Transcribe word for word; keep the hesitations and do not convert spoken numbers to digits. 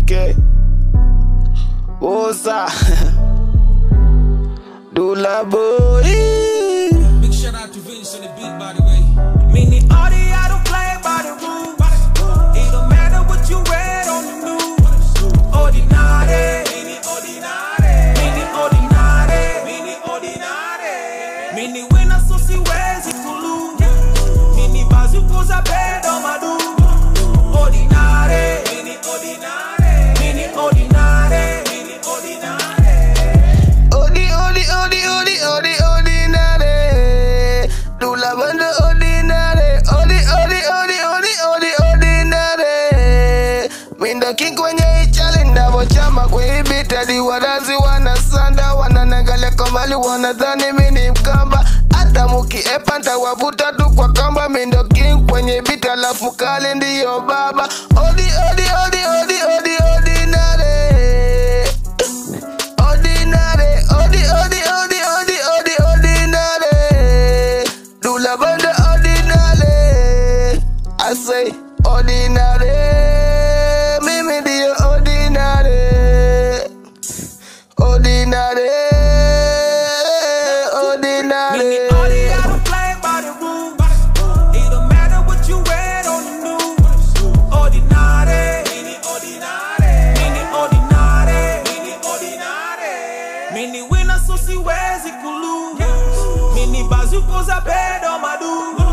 K. Osa. Dula boy. Big shout out to Vince on the beat, by the way. Mini Audi, I don't play by the rules. It don't matter what you read on the news. Ordinary, mini ordinary, mini ordinary, mini ordinary. Mini winner, so si wezi kulu. Mini bazu kuza bed on my do. Ordinary, mini ordinary, mini ordinary, mini ordinary. Odi, odi, odi, odi, odi, ordinary. Dula bando ordinary. Odi, odi, odi, odi, odi, ordinary. Mindo king kwenye ichali ndavo chama kuibita di wadazi wanasanda. Wananangale komali wanadhani mini mkamba. Hata muki epanta wavuta tu kwa kamba. Mindo king kwenye bita lafu kali ndiyo baba. Odi, odi, odi, odi, odi, ordinary. Ordinary, odi, odi, odi, odi, odi, ordinary. Dula bando ordinary. I say ordinary. Mimi dio ordinary. Ordinary. Ordinary. Mini Audi, I don't play by the rules. It don't matter what you read on the news. Ordinary, mini ordinary, mini ordinary, mini ordinary. Mini winner, so si wezi kulu. Mini bazu kuza bed on my do.